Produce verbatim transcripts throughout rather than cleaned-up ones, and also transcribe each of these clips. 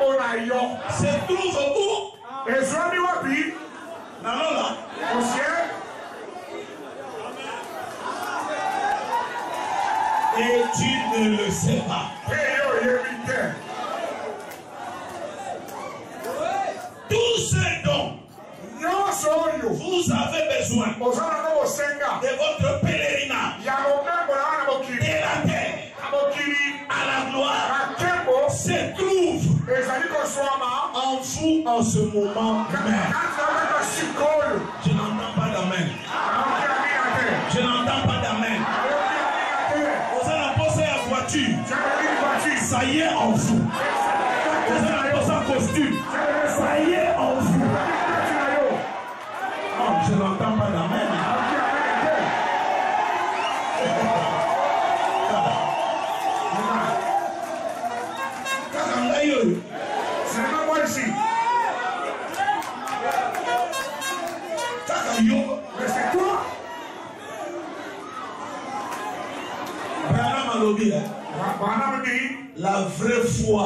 se trouve où? Non, non, non. Au ciel. Et tu ne le sais pas. Tout ce dont vous avez besoin de votre pèlerinage de la terre à la gloire se trouve en vous en ce moment même. Je n'entends pas d'amen. Je n'entends pas d'amen. Vous allez poser la voiture. Ça y est en vous. Vous allez poser un costume. Ça y est en vous. Oh, je n'entends pas d'amen. C'est pas moi ici. Mais c'est toi. La vraie foi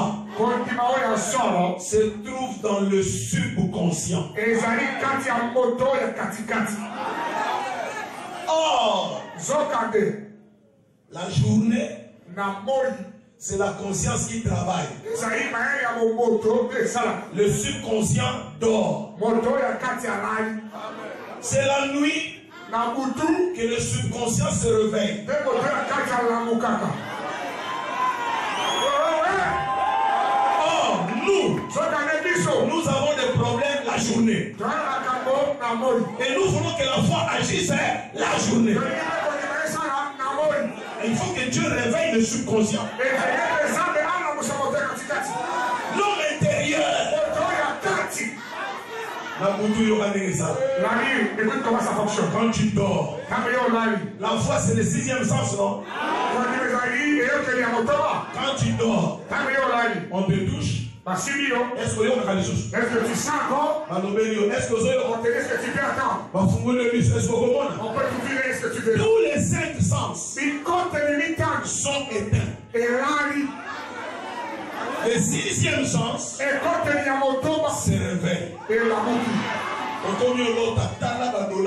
se trouve dans le subconscient. Or, la journée, c'est la conscience qui travaille. Le subconscient dort. C'est la nuit que le subconscient se réveille. Or, nous, nous avons des problèmes la journée. Et nous voulons que la foi agisse la journée. Il faut que Dieu réveille le subconscient. L'homme intérieur. La nuit, écoute comment ça fonctionne. Quand tu dors, la foi c'est le sixième sens, non? Quand tu dors, on te touche. Est-ce que tu sens encore? Est-ce que tu peux entendre? On peut t'ouvrir, est-ce que tu veux? Tous les cinq sens sont éteints. Le sixième sens se réveille. Tu commences à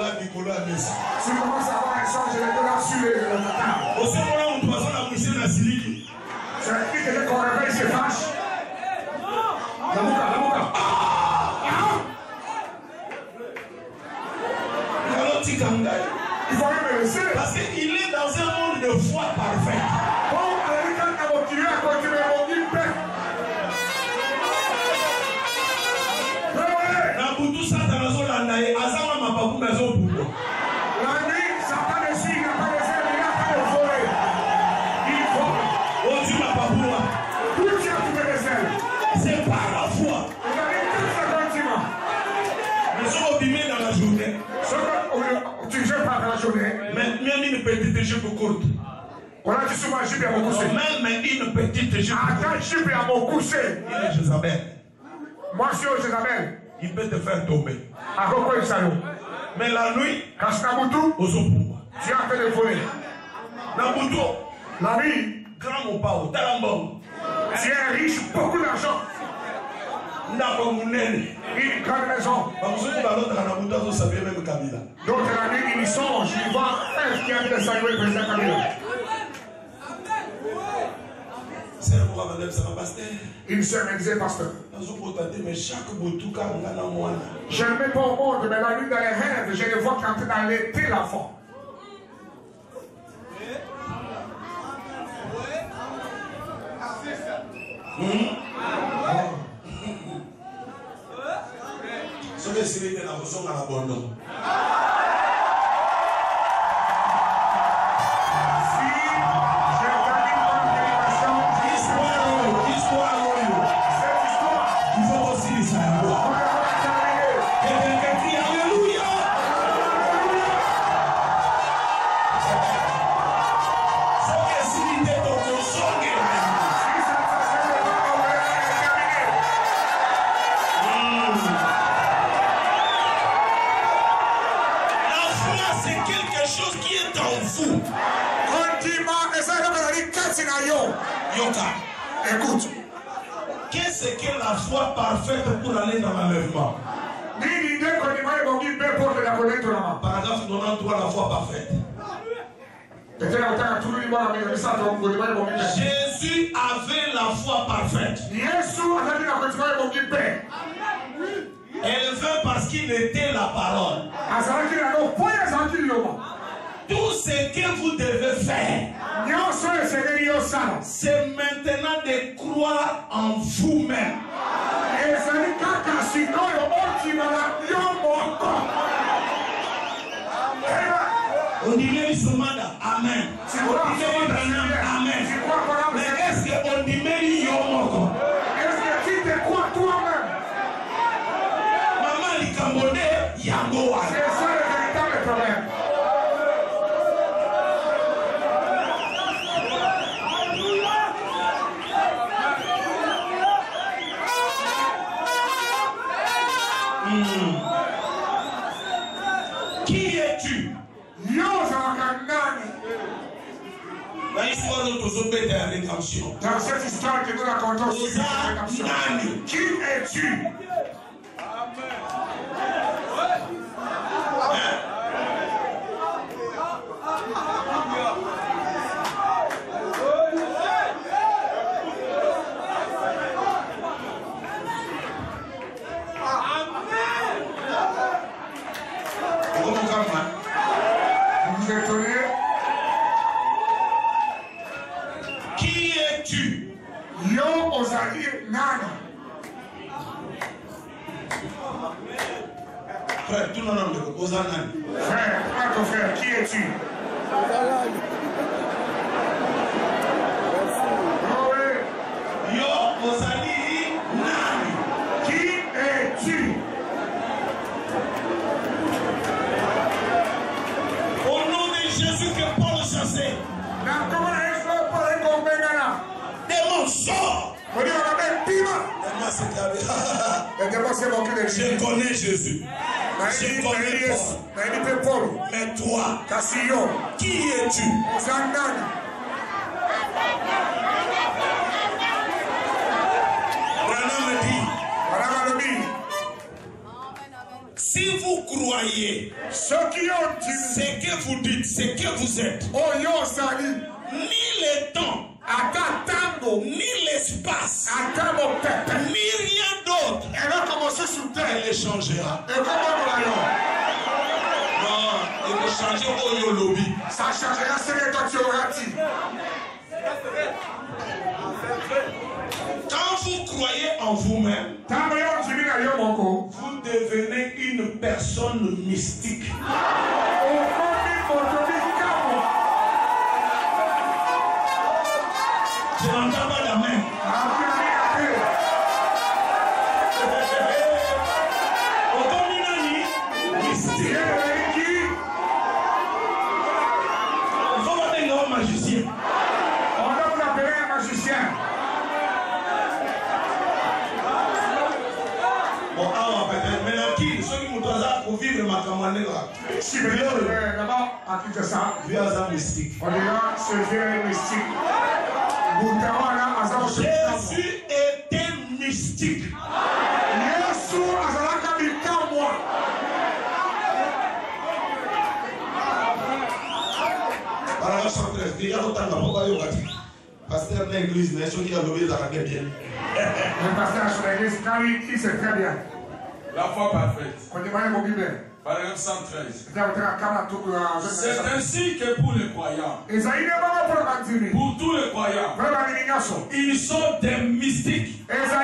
avoir un sens, je les dollars sur les tables. Au sein où on doit s'en approcher la siliki. Ça veut dire que dès qu'on réveille, c'est fâche. La bouca, la bouca. Il faut même me laisser. Parce qu'il est dans un monde de foi parfaite. Tout ça dans la zone là, Azama m'a pas pour maison pour moi. La nuit, Satan ne suit, il n'a pas laissé, il n'a pas de voler. Il vole. Oh, tu m'as pas pour moi. Tout ça, tu me laisses. C'est par la foi. Il y a une toute seconde, tu m'as. Mais ce qu'on dit dans la journée. Ce que tu jettes pas dans la journée. Même une petite jupe courte. Voilà, tu souvent jupe à mon coucher. Même une petite jupe. Attends, jupe à mon coucher. Il est Jézabel. Moi, je suis Jézabel. Il peut te faire tomber. Mais la nuit, tu as fait le voler. La nuit, grand ou pas, tu es riche, beaucoup d'argent. Une grande maison. Donc la nuit, ils songent, ils voient un qui a de saluer le président Kabila. Une sœur me disait, pasteur, je ne mets pas au monde, mais la nuit dans les rêves, je les vois qui sont en train d'allaiter l'enfant. Si Écoute, qu'est-ce Qu'est-ce que la foi parfaite pour aller dans l'enlèvement? Paragraphe quatre-vingt-treize, la foi parfaite. Jésus avait la foi parfaite. Elle vint parce qu'il était la parole. Tout ce que vous devez faire, c'est maintenant de croire en vous-même. On dirait Isomada, amen. On dirait Ibrahim, amen. Mais est-ce qu'on dirait Yomoko? Est-ce que tu te crois toi-même? Maman Likambode, Yangoa. C'est ça le véritable problème. Hmm. Qui es-tu? Dans l'histoire de Tozobé de la rédemption. Dans cette histoire que nous racontons sur la rédemption. Qui es-tu? Vous êtes étonné? Qui es-tu? Yo ozali nani? Frère, tout le monde de Ozanani. Frère, pas ton frère, qui es-tu? Oh oui. Yo Ozali Nani. Qui es-tu? Au nom de Jésus que Paul chassait. Démon sort. Je connais Jésus. Je connais Paul. Mais toi, qui es-tu? Branham me dit, si vous croyez ce que vous dites, ce que vous êtes, ni le temps, ni l'espace, ni rien d'autre, elle changera. Non, il va changer au Yolobi. Ça changera ce que toi tu auras dit. Quand vous croyez en vous-même, vous devenez une personne mystique. Je n'entends pas la main. Mystique. Il faut voir un grand magicien. On doit vous appeler un magicien. Bon, alors peut-être, mais là, qui, ceux qui m'ont pour vivre ma camarade là. Si vous voulez là-bas, à qui que ça, vieux hasard mystique. on dira ce vieux mystique. Jésus était mystique. Yesu azalaka bikamwa. Paragraphe cent treize. Il y a autant de pasteur de l'église, mais ceux qui ont levé la raquette bien. Le pasteur sur l'église, quand il sait très bien. La foi parfaite. On demande mon Bible. Paragraphe cent treize. C'est ainsi que pour les croyants, pour tous les croyants, ils sont des mystiques.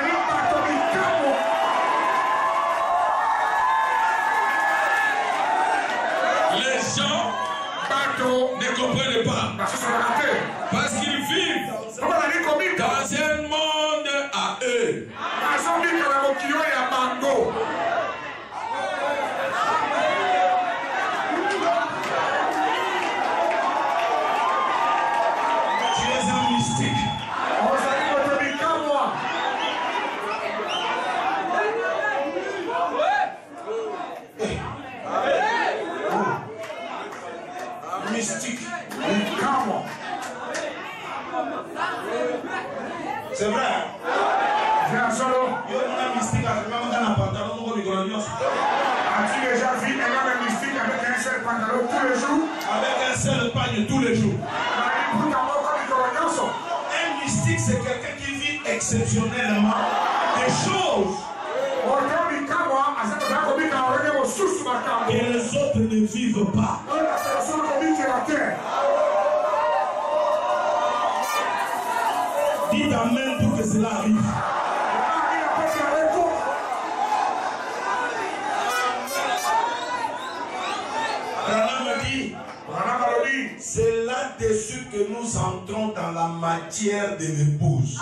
Les gens ne comprennent pas parce qu'ils vivent dans un monde à eux. C'est vrai. As-tu déjà vu un homme mystique avec un seul pantalon tous les jours? Avec un seul pagne tous les jours. Un mystique, c'est quelqu'un qui vit exceptionnellement des choses que les autres ne vivent pas. Dites amen pour que cela arrive. C'est là-dessus que nous entrons dans la matière de l'épouse.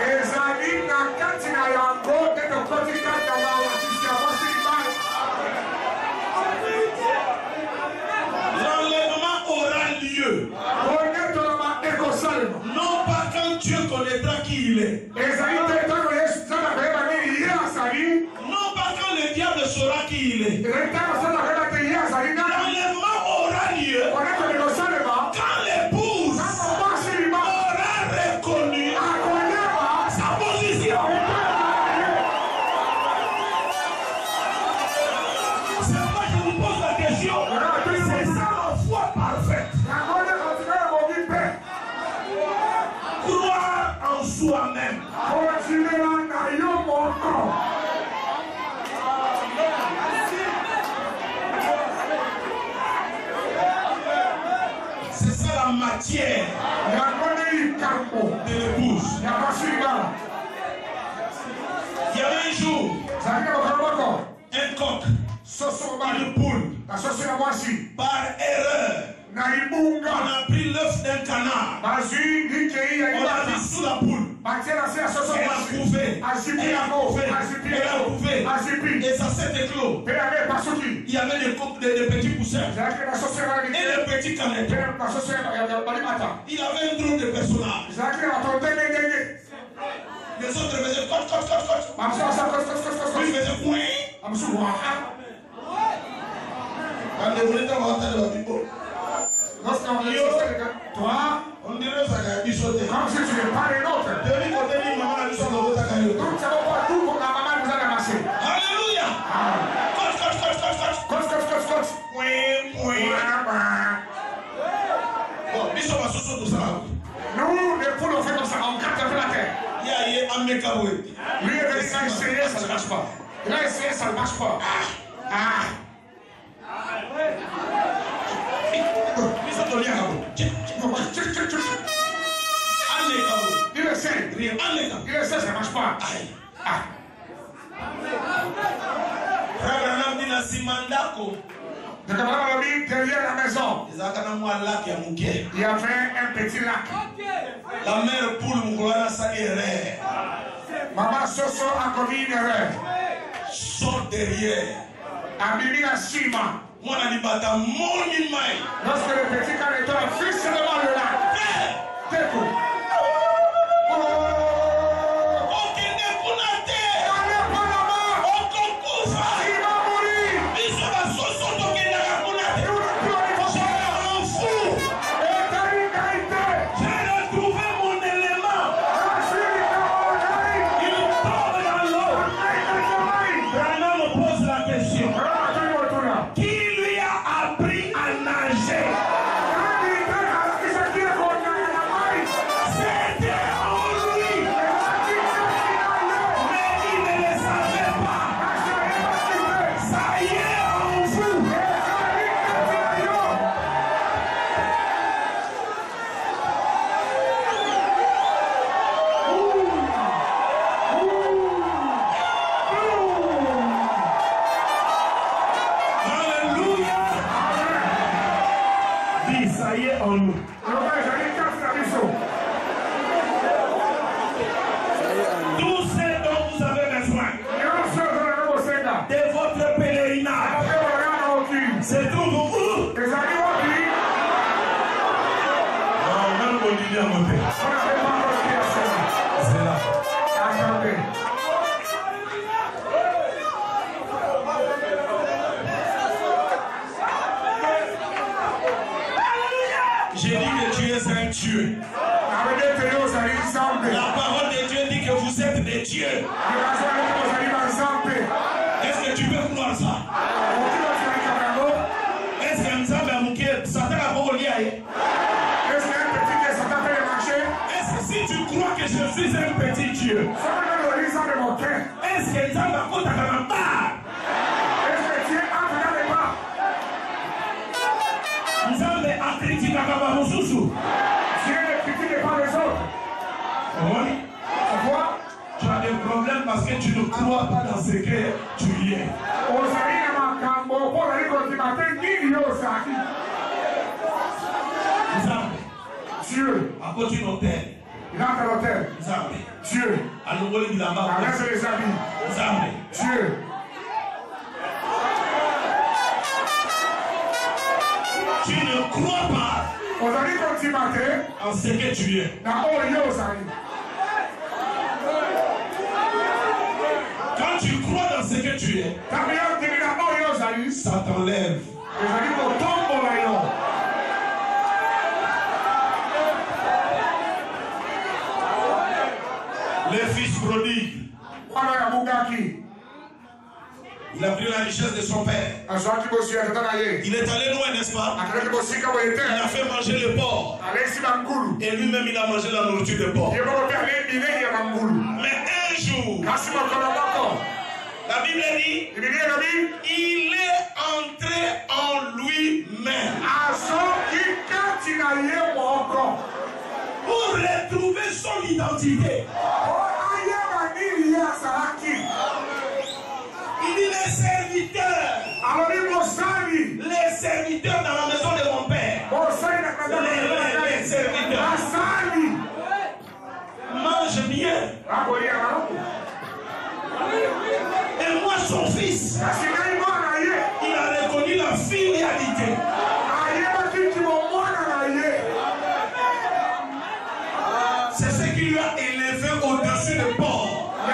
L'enlèvement aura lieu. Non pas quand Dieu connaîtra qui il est. Non pas quand le diable saura qui il est. L'enlèvement aura lieu quand l'épouse aura reconnu sa position. C'est pas que je vous pose la question. C'est ça la foi parfaite. Croire en soi-même. C'est ça la matière de l'épouse. Il y avait un jour un coq, une poule, par erreur. On a pris l'œuf d'un canard. On a mis sous la poule. Elle a bouffé. Elle a bouffé. Elle a bouffé. Et ça s'est éclos. Il y avait des, des, des petits poussins. Et des petits canettes. Il avait un drôle de personnage. Les autres faisaient coach, coach, coach, coach. Lui faisait oui. Quand les voulez avoir de la Bible. Toi, on dirait ça a été sauté. Comme si tu n'es pas les nôtres. De lui, côté, lui, maman a dit son logo, ça a été. Donc, ça va pas tout pour la maman nous a ramassé. Alléluia. Coach, coach, coach, coach, coach. Coach, coach, coach, coach. Oui, oui. Bon, ils sont pas sous tout ça. Nous, les poules, on fait comme ça. On gratte un peu la terre. Il y a un mec à vous. Lui, il a essayé, ça ne marche pas. Il a essayé, ça ne marche pas. Ah. Ah. Il essaie, il essaie, ça ne marche pas. Ah. Derrière la maison, il y avait un petit lac. La mère poule, maman Soso a commis une erreur. Sort derrière. A mis la cima. Lorsque le petit caneton a fixé devant le lac, t'es tout. J'ai dit que tu es un Dieu. La parole de Dieu dit que vous êtes des dieux. Est-ce que tu peux croire ça? Est-ce que nous avons Satan a volé? Est-ce que si tu crois que je suis un petit Dieu, est-ce que nous avons compté à la barre? Nous avons critiqué à la Moussousou. Dieu ne critique pas les autres. Oui. Pourquoi? Tu as des problèmes parce que tu ne crois pas dans ce que tu es. Dieu. À côté de l'hôtel. Il entre à l'hôtel. Dieu. À nouveau, il a marqué. Arrête les amis. Dieu. Tu ne crois pas en ce que tu es. Quand tu crois dans ce que tu es, ça t'enlève. Le fils prodigue, il a pris la richesse de son père. Il est allé loin, n'est-ce pas? Il a fait manger le porc. Et lui-même, il a mangé la nourriture de porc. Mais un jour, la Bible dit, il est entré en lui-même pour retrouver son identité. Il dit les serviteurs. Les serviteurs dans la maison de mon père. Les, les serviteurs. Mange bien. Et moi, son fils, il a reconnu la filialité. C'est ce qui lui a élevé au-dessus de porc.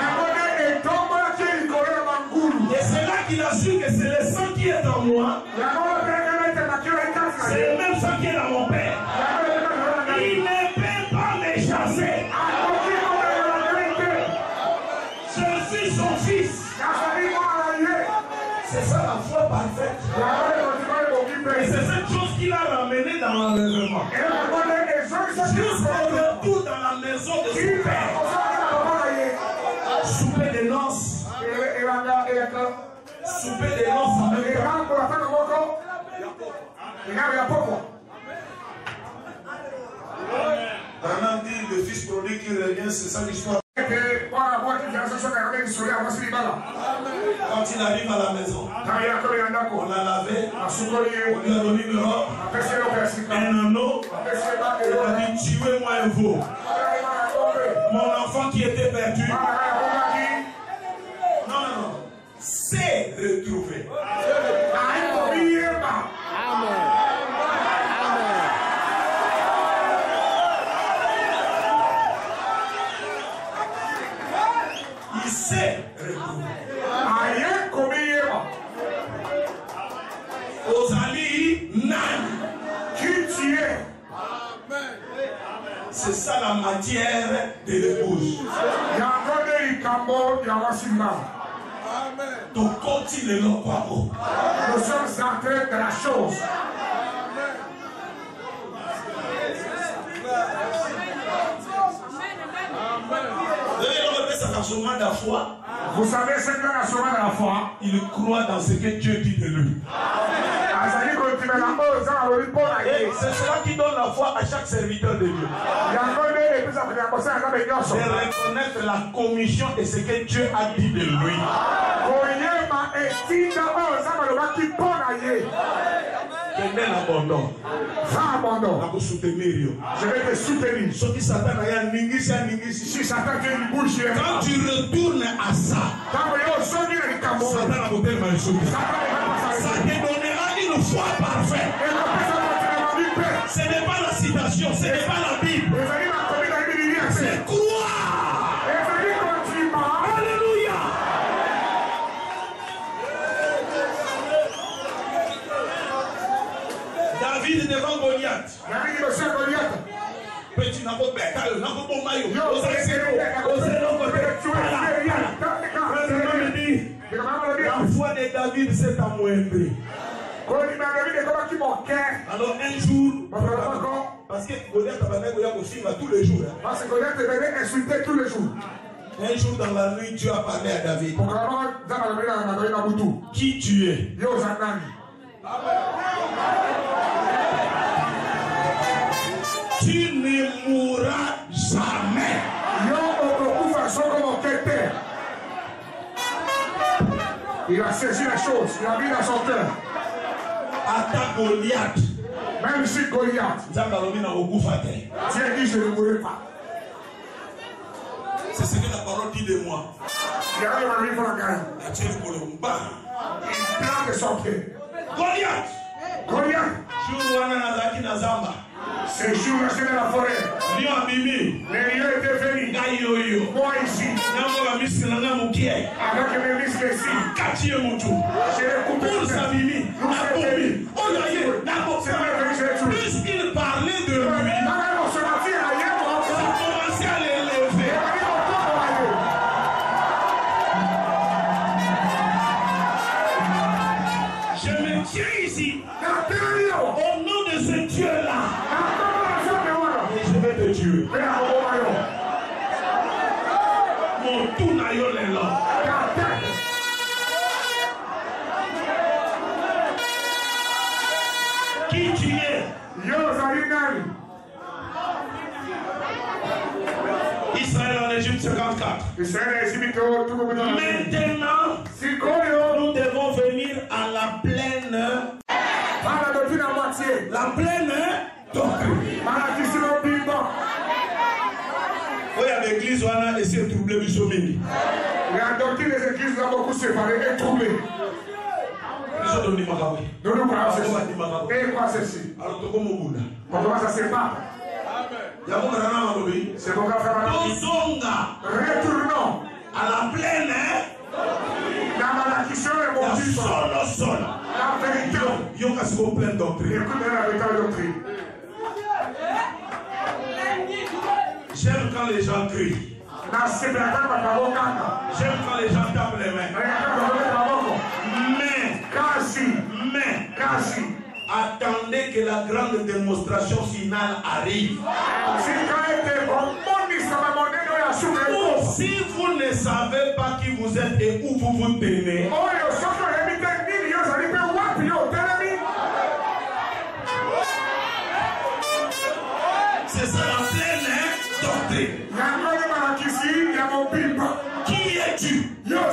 Et c'est là qu'il a su que c'est le sang qui est en moi. C'est le même sang qui est dans mon père. Il ne peut pas me chasser. Je suis son fils. C'est ça la foi parfaite. Et c'est cette chose qui l'a ramené dans l'enlèvement. Jusqu'au retour dans la maison de son père. Souper de noces. Souper de noces en même temps. Branham dit le fils prodigue qui revient, c'est ça l'histoire. Quand il arrive à la maison, on l'a lavé, on lui a donné une robe, un anneau, il a dit tuez-moi un veau. Mon enfant qui était perdu, non, non, non, s'est retrouvé. Il s'est retrouvé. Ozali Nan. Qui tu es? C'est ça la matière de l'épouse. Donc continue le quoi. Nous sommes entrés de la chose. Vous savez ce que la foi, il croit dans ce que Dieu dit de lui. Et c'est cela qui donne la foi à chaque serviteur de Dieu. C'est reconnaître la commission et ce que Dieu a dit de lui. Quel est l'abandon? Je vais te soutenir. Si Satan fait une bouche, quand tu retournes à ça, Satan te donnera une foi parfaite. Ce n'est pas la citation, ce n'est pas la Bible. C'est croire. Alléluia. David devant Goliath. Petit n'a pas de bête, n'a pas de maillot. David s'est amoindri. Alors un jour, parce que Goliath a tous les jours. Parce que Goliath venait insulter tous les jours. Un jour dans la nuit, Dieu a parlé à David. Qui tu es? Tu ne mourras jamais. Il a saisi la chose, il a mis dans son cœur. Attaque Goliath. Même si Goliath, Dieu dit je ne mourrai pas. C'est ce que la parole dit de moi. Il arrive à vivre la gagne. Il plante son pied. Goliath. Goliath. Ces jours-là, c'est dans la forêt. Les lieux étaient venus. Moi ici. Avec mes muscles ici. J'ai coupé pour sa vie. Puisqu'il parlait de lui, ça commençait à l'élever. Je me tiens ici. Au nom de ce Dieu-là. Et je vais te tuer. Mon tout naïon est là. Qui tu es? Israël en Égypte cinquante-quatre. Maintenant, nous devons venir à la plaine. La plaine doctrine. Oui, avec l'église, on a essayé de troubler le sommet. La doctrine des églises a beaucoup séparé et troublé. Nous nous croyons ceci. Et quoi ceci? On commence à séparer. C'est pourquoi frère, retournons à la plaine. Dans la question et mon Dieu. La vérité. Écoute la véritable doctrine. J'aime quand les gens crient. J'aime quand les gens tapent les mains. Mais, mais, attendez que la grande démonstration finale arrive. Ou si vous ne savez pas qui vous êtes et où vous vous tenez, c'est ça la pleine doctrine. Qui es-tu?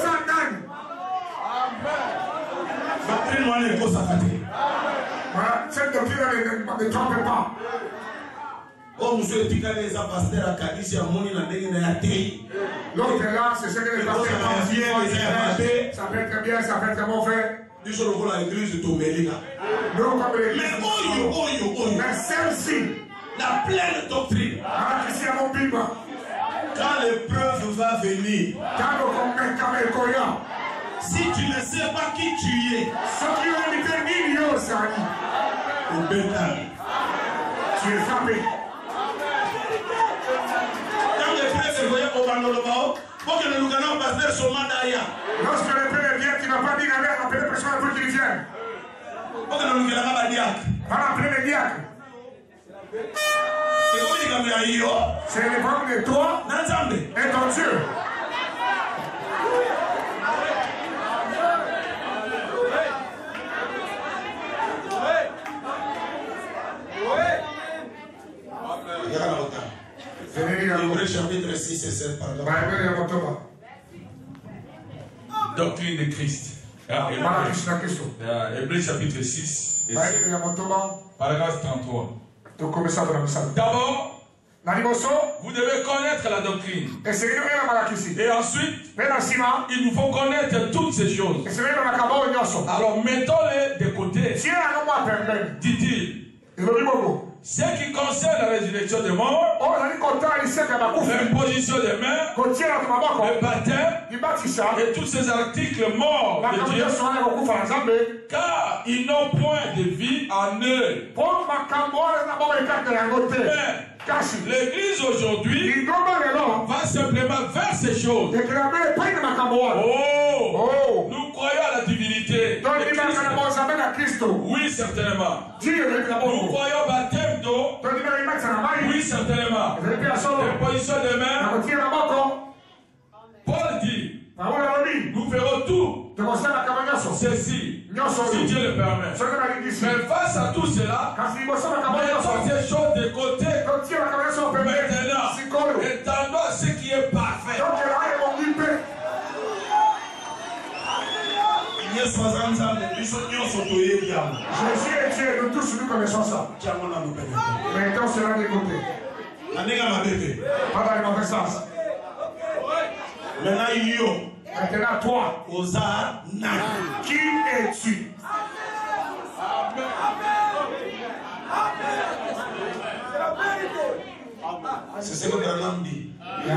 Doctrine, moi, n'est pas cette doctrine ne trompe pas. Oh, monsieur, tu connais les pasteurs à Kadissi, à Moni, la dernière année. L'autre là, c'est ce que les pasteurs disent. Ça fait très bien, ça fait très mauvais. Nous sommes dans l'église de Tomélia. Mais oyo, oyo, oyo. Mais celle-ci, la pleine doctrine. Quand l'épreuve va venir, si tu ne sais pas qui tu es, au bétail, tu es frappé. Quand l'épreuve vient au Bandolobao, pour que nous gagnons pasteur Somadaya. Lorsque l'épreuve vient, tu n'as pas dit d'aller appeler personne pour qu'il vienne. Pour que nous gagnons pas diacre. Va appeler le diacre. C'est le problème de toi et ton Dieu. Hébreux chapitre six et sept, pardon. Doctrine de Christ. Hébreux chapitre six et sept. Paragraphe trente-trois. D'abord, vous devez connaître la doctrine. Et ensuite, il nous faut connaître toutes ces choses. Alors mettons-les de côté. Dit-il. Ce qui concerne la résurrection des morts, l'imposition des mains, le baptême et tous ces articles morts de Dieu, car ils n'ont point de vie en eux. Mais l'église aujourd'hui va simplement faire ces choses. Oh, nous croyons à la divinité. divinité. Oui, certainement. Nous croyons au baptême d'eau. Oui, certainement. L'imposition de main. Paul dit, nous ferons tout ceci, si Dieu le permet. Mais face à tout cela, mettons ces choses de côté. Maintenant, étendons à ce qui est parfait. Jésus est Dieu, nous tous nous connaissons ça. Mettons cela de côté. Pas dans le mauvais sens. Maintenant, toi, qui es-tu? C'est ce que Branham dit.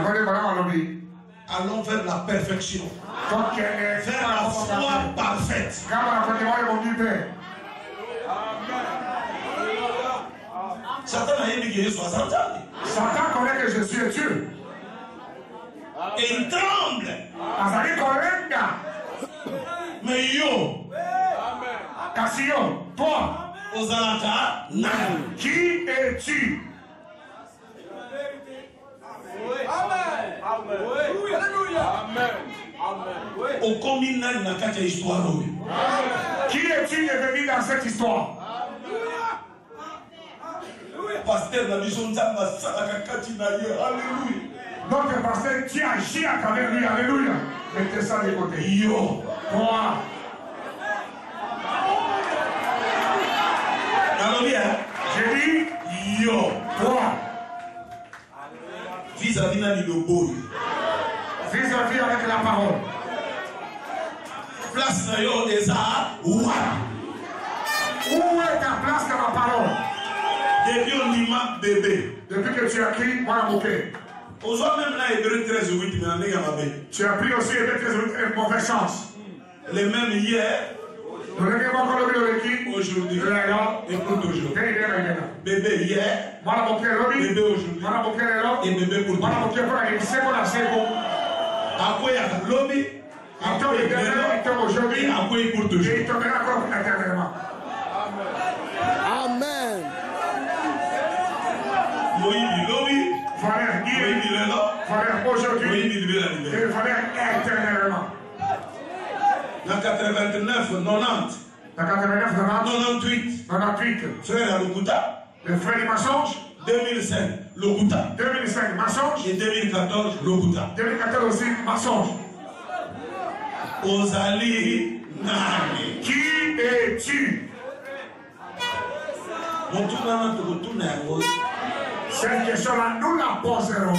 Allons vers la perfection. Vers la foi parfaite. Satan a dit que Jésus a Satan. Satan connaît que Jésus est Dieu. Et il tremble. Mais yo, Cassio, toi, Ozalaka, qui es-tu? Au combien n'a qu'à histoire. Qui es-tu devenu dans cette histoire? Pasteur, la vision de Alléluia. Notre pasteur, tu agis à travers lui. Alléluia. Mettez ça de côté. Yo, toi. Alléluia. J'ai dit, yo, toi. Vis-à-vis de l'oboi. Vis-à-vis avec la parole. Place na yo eza ouah. Où est ta place dans la parole? Depuis on dit ma bébé. Depuis que tu as pris, moi la bouquet. Aujourd'hui même là, Hébreu treize huit, mais on est à ma bébé. Tu as pris aussi Hébreu treize huit, une mauvaise chance. Les mêmes hier. Aujourd'hui. Et pour toujours. Bébé hier. Bébé aujourd'hui. Et bébé pour toujours. À quoi il y a lobby? À quoi il y a aujourd'hui? Et à quoi il pour toujours. Amen. Moïse dit lobby. Moïse dit le nom. Aujourd'hui. Moïse dit le Et il fallait éternellement. Dans quatre-vingt-neuf, quatre-vingt-dix. Dans quatre-vingt-neuf, quatre-vingt-huit. quatre-vingt-huit. Frère Lokuta. Le frère du mensonge. deux mille cinq, Lokuta. deux mille cinq, mensonge. Et deux mille quatorze, Lokuta. deux mille quatorze aussi, mensonge. Ozali Nani. Qui es-tu? Cette question-là, nous la poserons.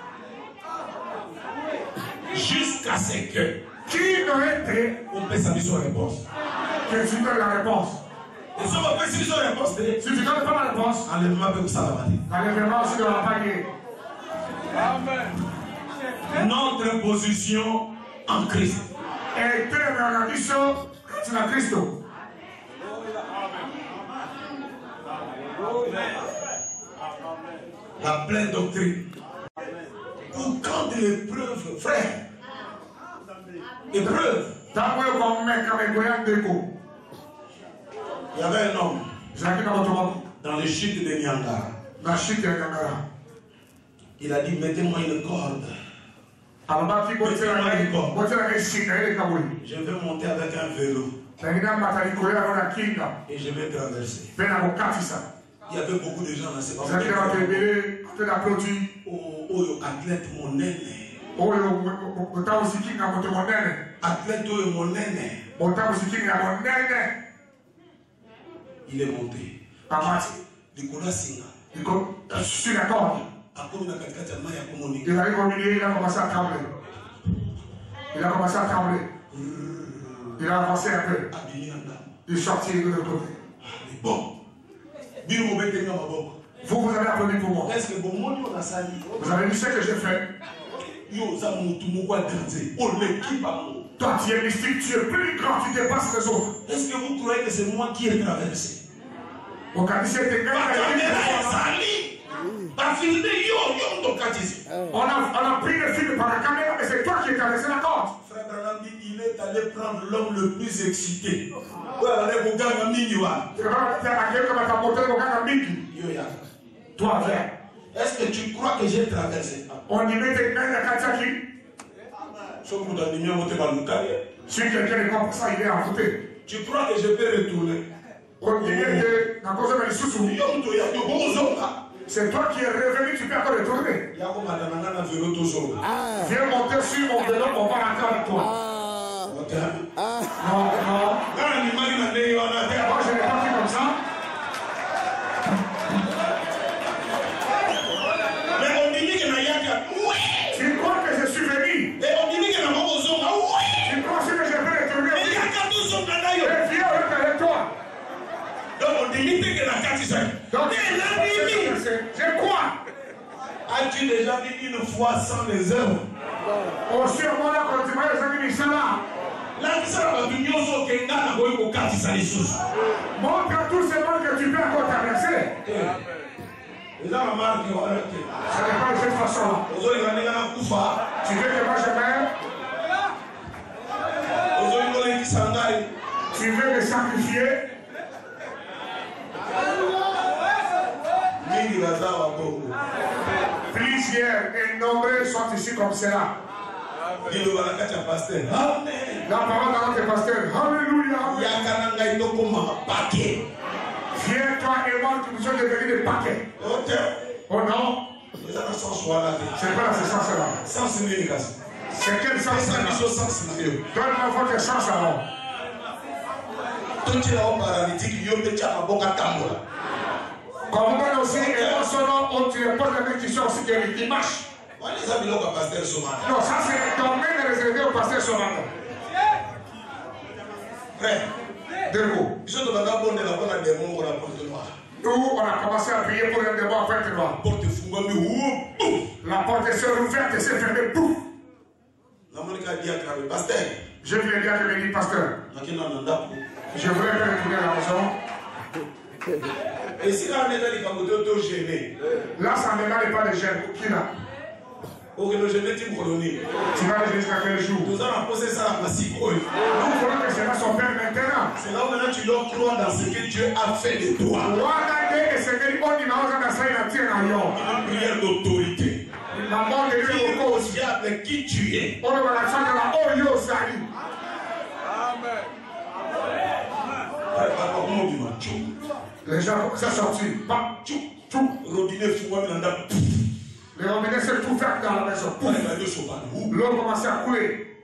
Jusqu'à ce que. Qui n'aurait été? On peut savoir son réponse. Que tu donnes la réponse. Et si on peut savoir son réponse, si tu ne donnes pas la réponse, enlèvement avec ça la enlèvement aussi de la panier. Amen. Notre position en Christ. Et tu es dans la mission, c'est la Christ. La pleine doctrine. Pour quand l'épreuve, frère. Épreuve. Il y avait un homme dans les chutes de Niangara. La chute de Niangara. Il a dit, mettez-moi une corde. Mettez-moi une corde. Je vais monter avec un vélo. Et je vais traverser. Il y avait beaucoup de gens là, c'est pas beaucoup. Oh, athlète mon nene. Athlète mon nene. Il est monté. Nicolas Singa. Sur la corde. Il arrive au milieu, il a commencé à trembler. Il a commencé à trembler. Il a avancé un peu. Il est sorti de l'autre côté. Bon. Vous, vous avez applaudi pour moi. Est-ce que vous avez vu ce que j'ai fait? Toi, tu es mystique, tu es plus grand, tu dépasses les autres. Est-ce que vous croyez que c'est moi qui ai traversé? On a on a pris le film par la caméra, mais c'est toi qui as traversé la corde. Frère Branham dit il est allé allez prendre l'homme le plus excité. Vous allez vous gagner un mini-wa. Toi, viens. Est-ce que tu crois que j'ai traversé? On y met des mains à Katsaki. Si quelqu'un est comme ça, il est en côté. Tu crois que je peux retourner? On y met des mains à Katsaki. C'est toi qui es revenu, tu peux encore retourner. Ah. Viens monter sur mon vélo, on va rentrer avec toi. Ah. Non, non. Moi, je n'ai pas fait comme ça. Mais on dit que tu crois que je suis venu? Et on dit que tu crois que je vais retourner? Mais viens avec toi. Donc on dit que la carte Donc, c'est quoi? As-tu déjà dit une fois sans les œuvres? Au sûrement là, quand tu vas les amis, ça là. Montre à tous ces mondes que tu peux encore traverser. Ce n'est pas de cette façon-là. Tu veux que moi je m'aime? Tu veux me sacrifier? Plusieurs et nombreux sont ici comme cela. La parole dans notre pasteur. Alléluia. Viens toi et moi qui nous sommes devenus des paquets. Oh non. Ce n'est pas dans ce sens-là. C'est quel sens? Donne-moi votre sens alors. Comme vous donne aussi, et non seulement on tu poses la même question aussi qui marche. Non, ça c'est le domaine réservé au pasteur Somanda. Frère, Dégo. Nous, on a commencé à prier pour un démon en fait noir. La porte s'est ouverte et s'est fermée. Pouf. Je viens dire que me dit pasteur. Je voulais retourner à la maison. Et si là on est dans les gêné. Là, ça ne regarde pas les gènes. Qui là? Ok, le gêné, tu me colonies. Tu vas aller jusqu'à quel jour? Nous allons poser ça à la massique. Nous voulons que cela son père maintenant. C'est là où maintenant tu dois croire dans ce que Dieu a fait de toi. Une prière d'autorité. Dieu avec qui tu es. Amen. Les gens, ça sortit. Robinet fou, les robinets s'est tout fait dans la maison. L'eau commençait à couler.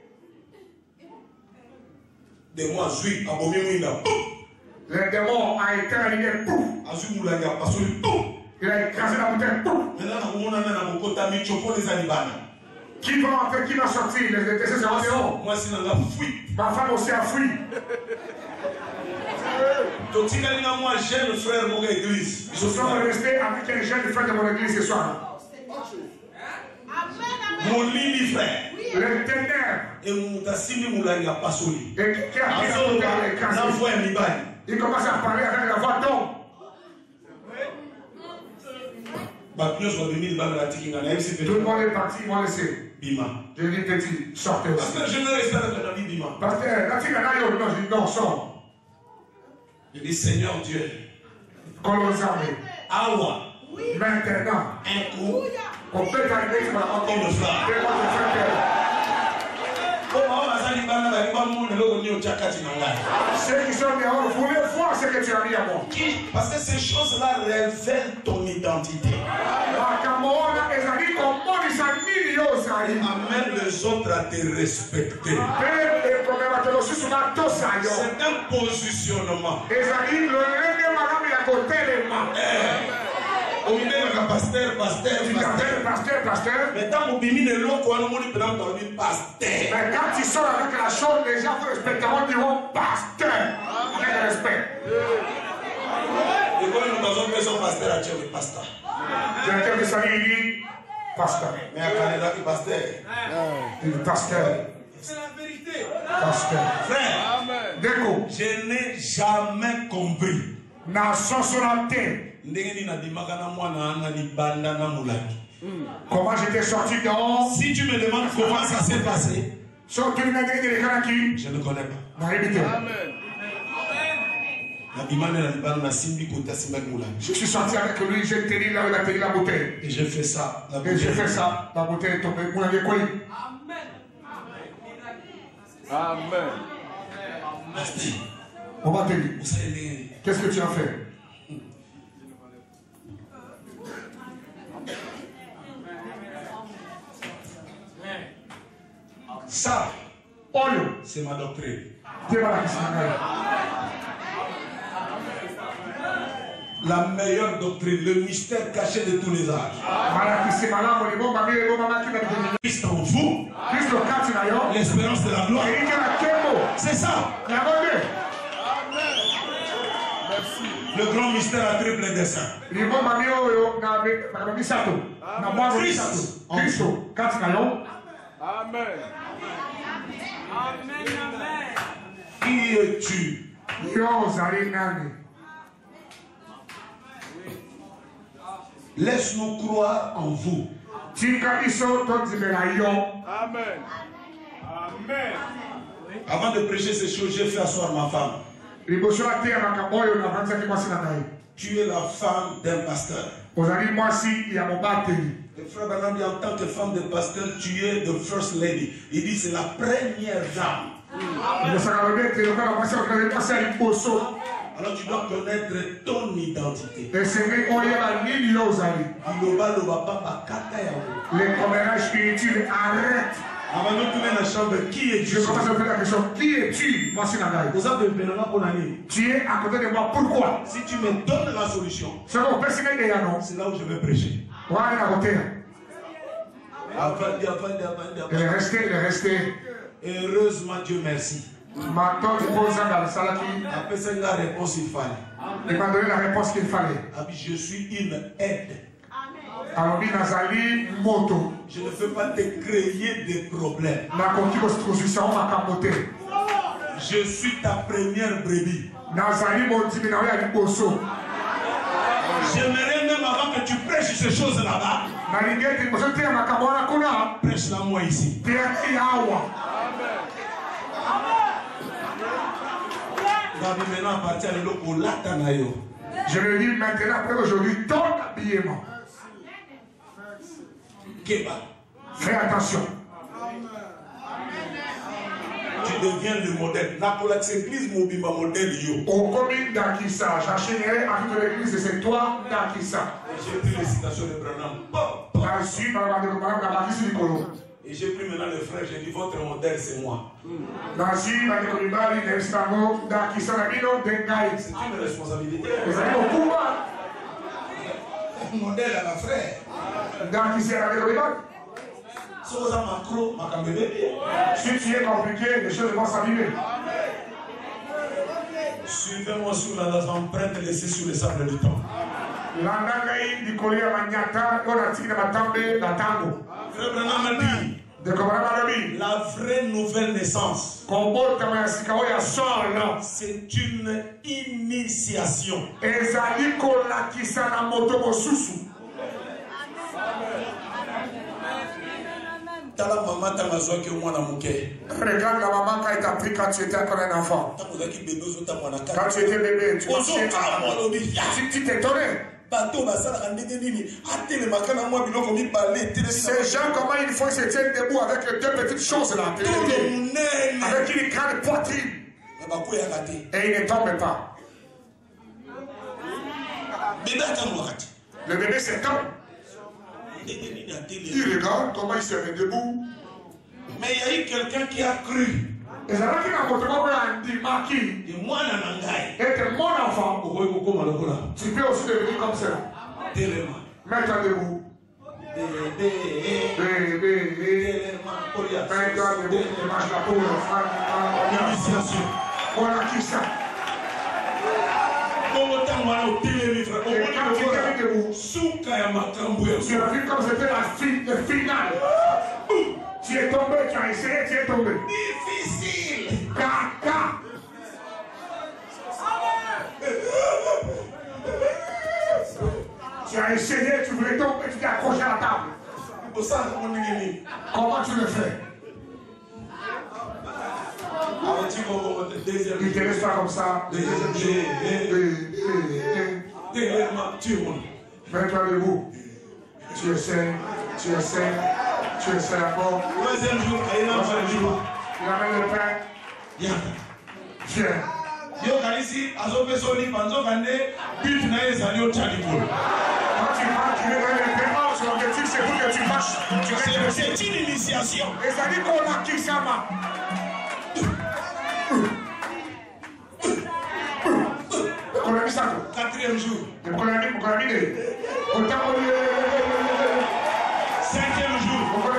Des mois, zui, abomi mouinda. Les démons ont été alignés. Azu moulanga, pasoli. Il a écrasé la bouteille. Maintenant, on a un mokota michopo les alibana. Qui va entrer, qui va sortir? Les détestés sont en dehors. Moi, si n'a fui. Ma femme aussi a fui. Donc, si moi, j'aime frère mon église. Nous sommes restés avec les jeunes frères de mon église ce soir. Mon lit, frère. Les ténèbres. Et mon tassimi moulanga pasoli. Et qui a pris la bouteille écrasée. Il commence à parler avec la voix d'homme. Tout le monde est parti, moi laissé. Bima. Je dis petit, sortez aussi. Parce que je ne reste pas avec la vie Bima. Parce que la fille n'a pas eu non, je dis non, sors. Je dis Seigneur Dieu. Colossarme. Awa. Maintenant. Un coup. On peut arriver sur la rencontre. Une fois. Fais-moi le faire. Ceux qui sont dehors, vous voulez voir ce que tu as mis à moi. Parce que ces choses-là révèlent ton identité. Amène les autres à te respecter. C'est un positionnement. On dit pasteur, pasteur, pasteur, pasteur. Mais quand on dit le loco, on dit pasteur. Mais quand tu sors avec la chose, les gens vous respecteront, diront pasteur. Avec respect. Et quand nous avons fait son pasteur, à Dieu, pasteur. Directeur de salut, il dit pasteur. Mais à Canada, il pasteur. Il dit pasteur. C'est la vérité. Pasteur. Frère, Déco. Je n'ai jamais compris. Na sosolante. Comment j'étais sorti dehors? Si tu me demandes comment ça s'est passé, Je ne connais pas. Amen. Je suis sorti avec lui, j'ai tenu là où il a tenu la bouteille. Et j'ai fait ça. Et j'ai fait ça. La bouteille est tombée. Vous l'avez collé. Amen. On va te dire. Qu'est-ce que tu as fait? Ça, c'est ma doctrine. La meilleure doctrine, le mystère caché de tous les âges. Christ en vous, l'espérance de la gloire. C'est ça. Le grand mystère à triple dessein. Christ en vous. Amen. Qui es-tu? Laisse-nous croire en vous. Amen. Amen. Avant de prêcher ces choses, j'ai fait asseoir ma femme. Tu es la femme d'un pasteur. Le frère Branham dit en tant que femme de pasteur, tu es the first lady. Il dit c'est la première dame. Alors tu dois connaître ton identité. Les commérages spirituels arrêtent. Avant de tourner la chambre, qui es-tu? Je commence à faire la question. Qui es-tu? Tu es à côté de moi. Pourquoi? Si tu me donnes la solution, c'est là où je vais prêcher. Il est resté, il est resté. Heureusement, Dieu merci. Maintenant, tu poses un salaki. Après, c'est la réponse qu'il fallait. Il m'a donné la réponse qu'il fallait. Je suis une aide. Alors, je ne peux pas te créer des problèmes. Je suis ta première brebis. J'aimerais même avant que tu prêches ces choses là-bas, prêche-la moi ici. Maintenant, à partir de l'eau, je le dis maintenant, après aujourd'hui, ton habillement. Fais attention. Tu deviens le modèle. Nakolax église mobimba modèle yo. Au commune d'Akissa, j'enchaînerai avec l'église, c'est toi d'Akissa. J'ai pris les citations de Branham. Et j'ai pris maintenant le frère, j'ai dit votre modèle c'est moi. C'est une responsabilité. Modèle à la frère. Si tu es compliqué, les choses vont s'abîmer. Suivez-moi sur la empreinte laissée sur le sable du temps. Frère Branham dit la vraie nouvelle naissance, c'est une initiation. Regarde la maman quand elle t'a pris quand tu étais encore un enfant. Quand tu étais bébé, tu marchais. Tu t'étonnais. Ces gens, comment il faut qu'ils se tiennent debout avec les deux petites choses là. Avec une grande poitrine. Et il ne tombe pas. Le bébé s'étonne. Il regarde comment il se met debout. Mais il y a eu quelqu'un qui a cru. Et c'est là qu'il a montré comment il dit Maki. Et moi, et que mon enfant, tu peux aussi devenir comme ça. Mets-toi debout. Bébé, bébé, mets-toi debout et marche la peau. Initiation. Voilà qui ça. Et quand tu t'es debout, tu as vu comme c'était la fi le finale. Tu es tombé, tu as essayé, tu es tombé. Difficile. Caca. Tu as essayé, tu voulais tomber, tu t'es accroché à la table. Comment tu le fais? Il te laisse pas comme ça. Le deuxième jour. Mets-toi debout. Tu essaies, tu essaies, tu essaies encore. Troisième jour, il amène le pain. Viens. Yo kanisi azopesoni panzo kande but na ezali o chalikolo. Quand tu vas, tu veux le pain. Son objectif c'est pour que tu marches. C'est une initiation. Et ça dit qu'on a qui ça va. Quatrième jour. Cinquième jour.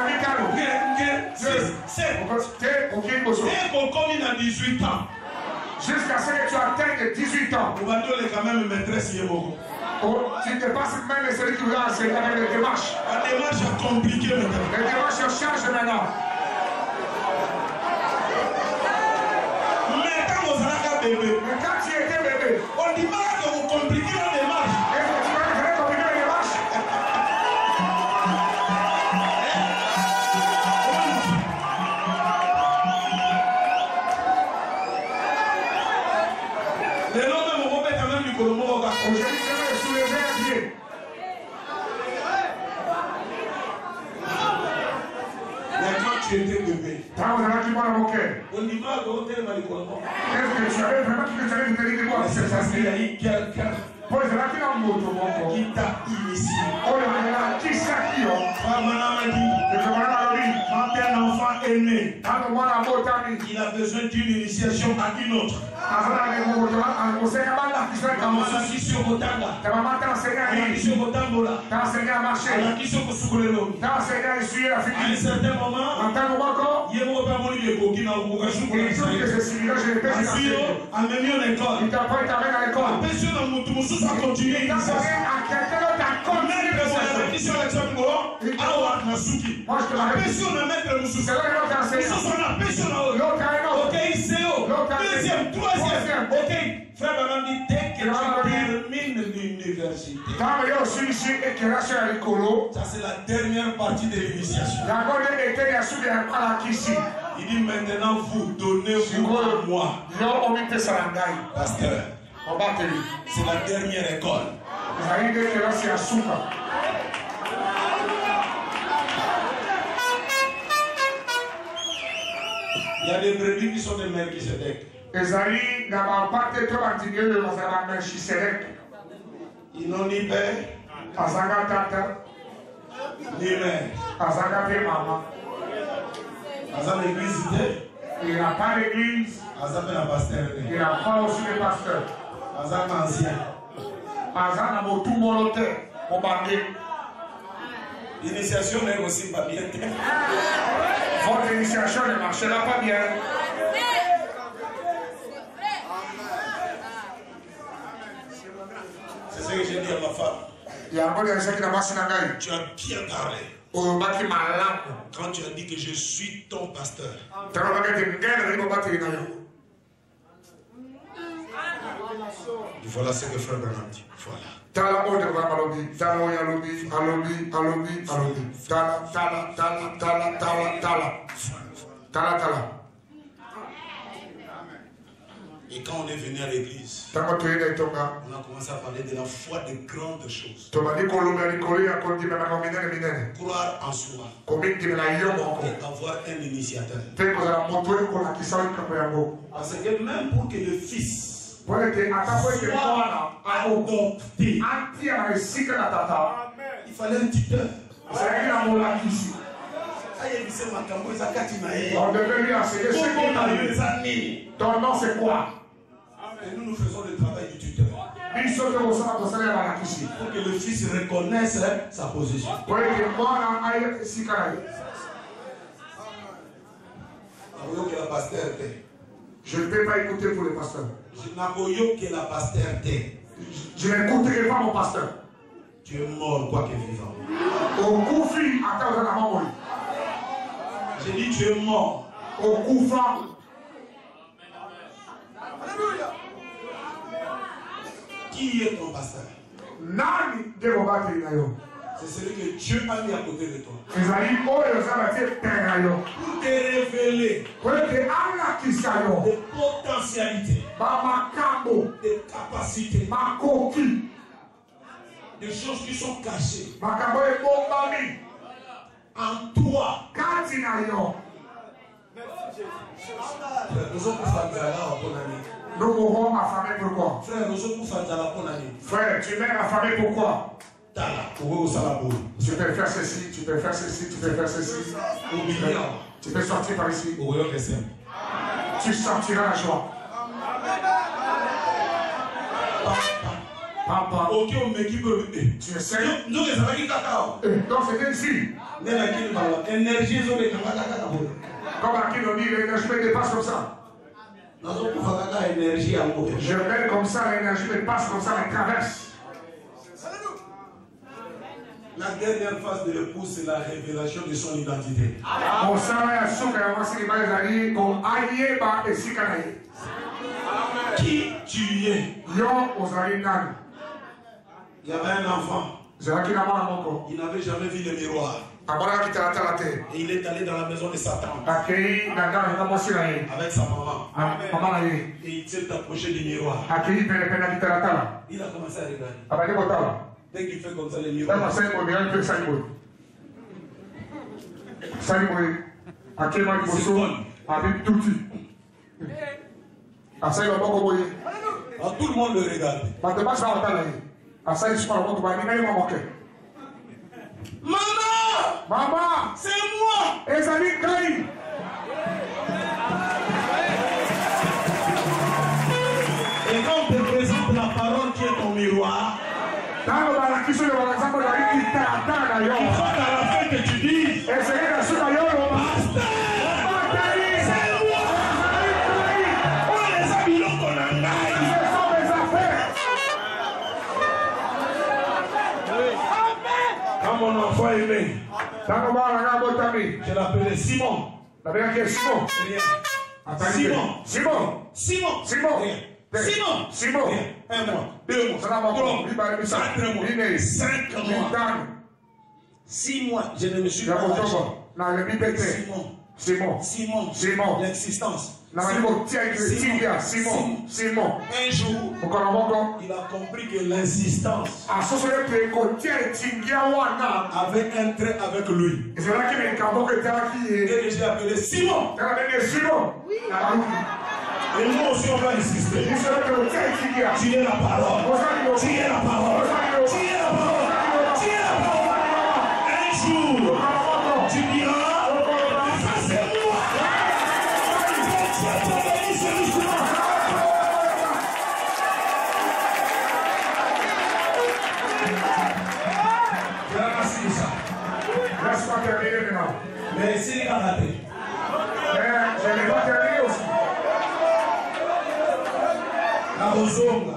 Dès qu'on commune à dix-huit ans. Jusqu'à ce que tu atteignes dix-huit ans. On va donner quand même maîtresse Yemoko. Tu dépasses même celui qui vous a enseigné avec les démarches. La démarche est compliquée maintenant. Les démarches changent maintenant. Mais quand vous avez bébé, mais quand tu étais bébé, on dit pas que vous compliquez la démarche. Effectivement, vous allez compliquer la démarche. Les noms de mon père quand même du Colombo. Aujourd'hui, je vais soulever un pied. Quand tu étais bébé, quand vous avez qui dans mon cœur, on dit pas que vous êtes mal Colombo. Est-ce que tu avais vraiment tout que tu avais dit de moi? C'est ça, il y a eu quelqu'un qui t'a initié. Oh, il y a qui ça qui ont? Quand un enfant est né, il a besoin d'une initiation à une autre. Alakisio kotanga, alakisio kotambola, alakisio kosukolelo. À un certain moment, il y a un moment qui est coquille dans le boucachou. Asio a mené à l'école. La passion dans mon tout ça continue. Même que question l'exemple awa nasuki. La passion de mettre Moussou. Moussou la passion là. Ok, c'est deuxième, troisième. Ok, frère Banan dit dès que tu termines l'université. Ça c'est la dernière partie de l'initiation. Il dit maintenant vous donnez-vous à moi. Pasteur, c'est la dernière école. Il y a des brebis qui sont des mères qui se décent. Ils n'ont ni père, ni mère. Azam l'église, il n'a pas d'église. Azam la pasteur. Il n'a pas aussi de pasteur. Azam ancien. Azam a tout volontaire. L'initiation n'est aussi pas bien. Votre initiation ne marchera pas bien. C'est ce que j'ai dit à ma femme. Il y a un peu de gens qui n'ont pas sinagaï. Tu as bien parlé. Quand tu as dit que je suis ton pasteur. Voilà ce que frère Branham dit. Voilà. Tala ode Ramalobi, Tala Oyalobi, Alobi, Alobi, Alobi, Tala, Tala, Tala, Tala, Tala, Tala, Tala, Tala. Et quand on est venu à l'église, on a commencé à parler de la foi de grandes choses. Croire en soi. Et avoir un initiateur. Parce que même pour que le fils soit adopté, il fallait un tuteur. On devait lui enseigner ce qu'il ton nom c'est quoi? Et nous, nous faisons le travail du tuteur. Pour que le fils reconnaisse sa position. Que la pasteur je ne peux pas écouter pour le pasteur. Je la pasteur je n'écouterai pas mon pasteur. Tu es mort quoi que vivant. J'ai dit tu es mort. Au Koufa. Alléluia. Qui est ton pasteur? Nani de C'est celui que Dieu a mis à côté de toi. Pour te révéler des potentialités, des capacités, des choses qui sont cachées en toi. Nous mourrons affamés pourquoi? Frère, tu mets affamé pourquoi? Tu peux faire ceci, tu peux faire ceci, tu peux faire ceci. Tu peux sortir par ici. Tu sortiras la joie. Papa, tu es sérieux? Donc c'était ici. Comme à qui nous dit, l'énergie me dépasse comme ça. Je mets comme ça, l'énergie me passe comme ça, me traverse. La dernière phase de l'épouse, c'est la révélation de son identité. Qui tu es? Il y avait un enfant. Il n'avait jamais vu le miroir. Et il est allé dans la maison de Satan avec sa maman. Et il s'est approché du miroir. Il a commencé à regarder. Dès qu'il fait comme ça, le miroir. Alors, tout le monde le regarde. Maman! Maman! C'est moi! Et ça dit Caïn! Et quand on te présente la parole qui est ton miroir, il faut à la fin que tu dises, Pasteur! c'est moi! Oh, les habits qu'on a ngaï! Ce sont mes affaires! Quand mon enfant est né, je l'appelais Simon. Simon! Simon! Simon! Simon! Simon! Simon! Simon! Un mois, deux mois, trois mois, quatre mois, cinq mois, six mois, je ne me suis pas lâché. Simon! Simon! Simon! Simon! L'existence. Simon! Simon! Simon! Un jour, il a compris que l'insistance avait un trait avec lui. Et que j'ai appelé Simon. Et nous aussi on va insister. Tu es la parole. Tu es la parole. Tu es la parole. Tu es la parole. Un jour, tu diras, ça c'est moi. Laisse-moi terminer maintenant. Mais c'est pas raté. Je ne vais pas terminer aussi. La Rosonga.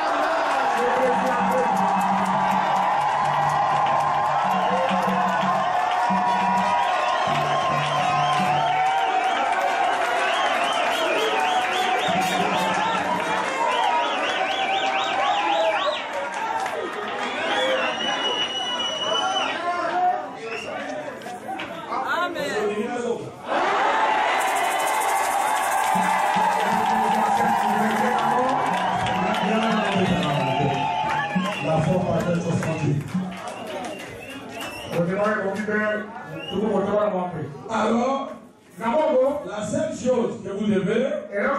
Alors, la seule chose que vous devez faire,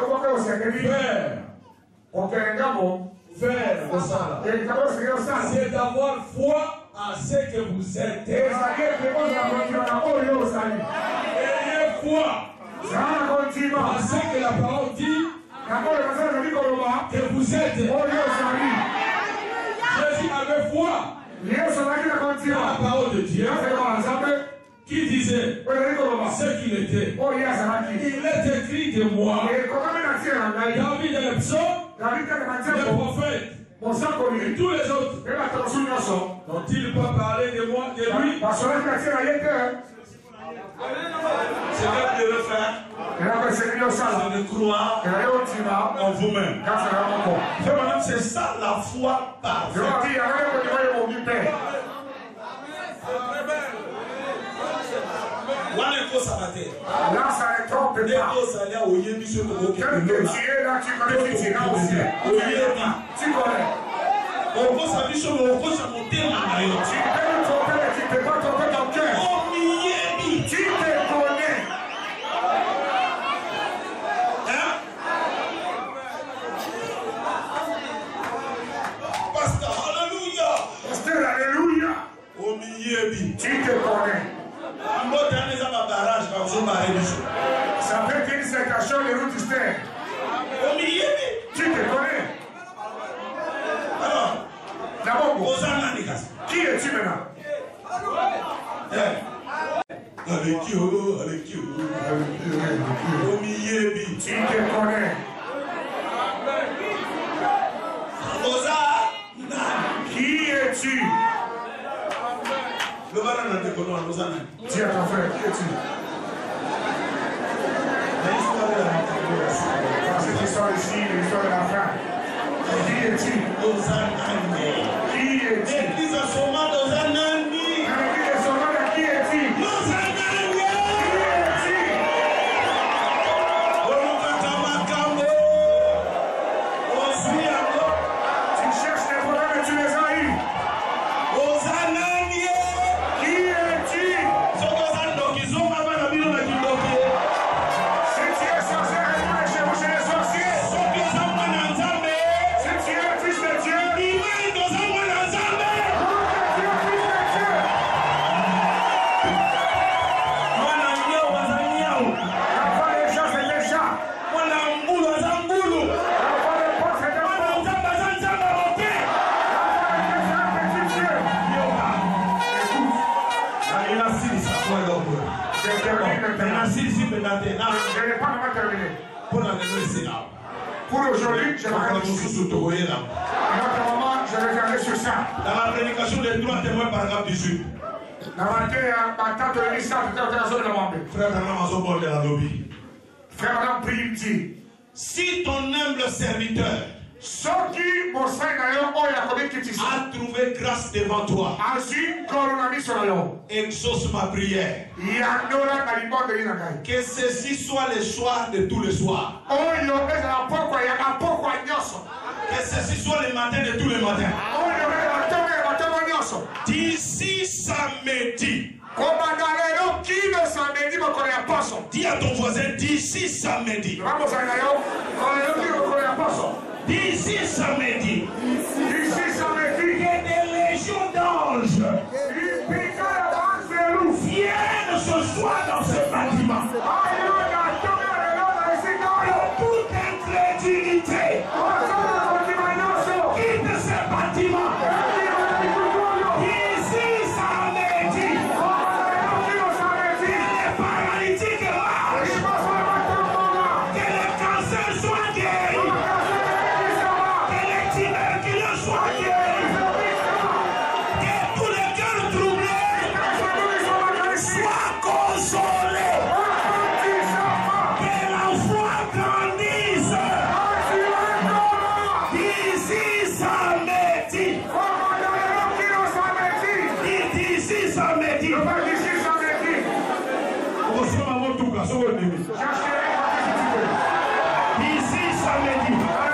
faire c'est d'avoir foi à ce que vous êtes. Ayez foi à ce que la parole dit que vous êtes. Jésus avait foi dans la parole de Dieu qui disait ce qu'il était. Il est écrit de moi. David est le psaume, le prophète, et tous les autres dont il peut parler de moi, de lui. C'est ce que vous devez faire. C'est de croire en vous-même. C'est ça la foi parfaite. Là, ça ne trompe pas. Quelqu'un qui est là, tu connais, tu diras aussi. Tu connais. Tu peux nous tromper, mais tu ne peux pas tromper ton cœur. Tu te connais. Hein? Pasteur, alléluia. Pasteur, alléluia. Tu te connais. Ça peut être une sécation de route stère. Tu te connais. Alors, d'abord, qui es-tu maintenant? Avec qui, avec qui, tu te connais. Qui es-tu? Dis à ton frère, qui es-tu? Cette histoire ici, l'histoire de la fin. Qui es-tu? Qui es-tu? L'église a son nom dans un ami. L'église a son nom, qui es-tu? Dans un ami. Tu cherches des problèmes et tu les as eu. Qui es-tu? Si tu es censé aller chez vous, chez les sorciers. Si tu es le fils de Dieu. Je n'ai pas vraiment terminé. Pour aujourd'hui, je vais aller sur Notre moment, je vais aller sur ça. Dans la prédication des trois témoins, paragraphe dix-huit. Frère Branham de la lobby. Frère Branham prie, dit, si ton humble serviteur a trouvé grâce devant toi, exauce ma prière. Que ceci soit le soir de tous les soirs. Que ceci soit le matin de tous les matins. D'ici samedi. Dis à ton voisin, d'ici samedi. D'ici samedi. D'ici samedi. Il y a des légions d'anges viennent ce soir dans ce bâtiment. Toute incrédulité quitte ce bâtiment. D'ici samedi. Que les paralytiques marchent. Que les cancers soient guéris. Que les tuberculeux soient guéris. Que tous les cœurs troublés soient consolés. Que la foi grandisse. D'ici samedi. D'ici samedi. D'ici samedi.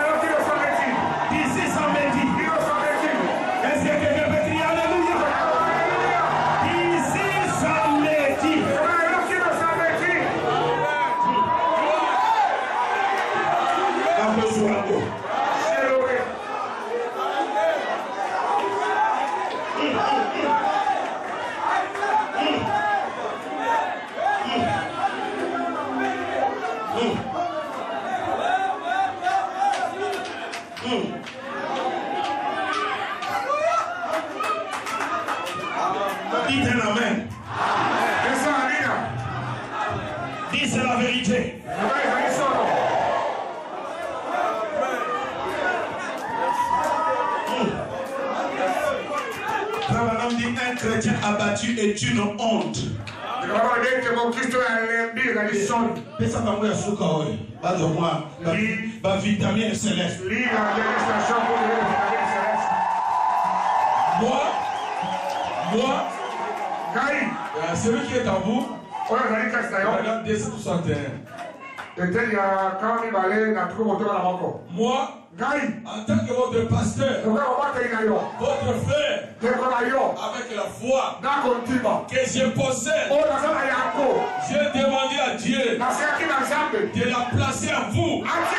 D'ici samedi. Est-ce que quelqu'un peut crier alléluia? D'ici samedi. Un peu sur la peau. Dites un amen. Dis c'est la vérité. Abraham dit un chrétien abattu est une honte. Pesa bango ya suka oyo bazomwa ba vitamine céleste. Moi, moi, celui qui est en vous, Regarde deux cent soixante et un. Moi, en tant que votre pasteur, votre frère, avec la foi que je possède, j'ai demandé à Dieu de la placer à vous.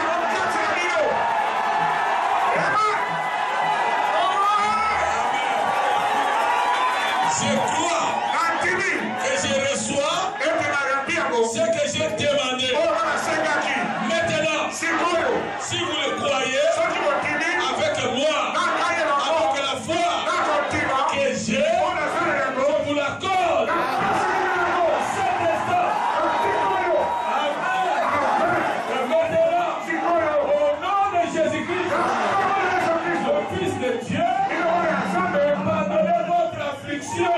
Je crois que je reçois ce que j'ai demandé. Maintenant, si vous le croyez, avec moi, avec la foi que j'ai, je vous l'accorde. Cet instant. Amen. Et maintenant, au nom de Jésus-Christ, le Fils de Dieu, pardonnez votre affliction,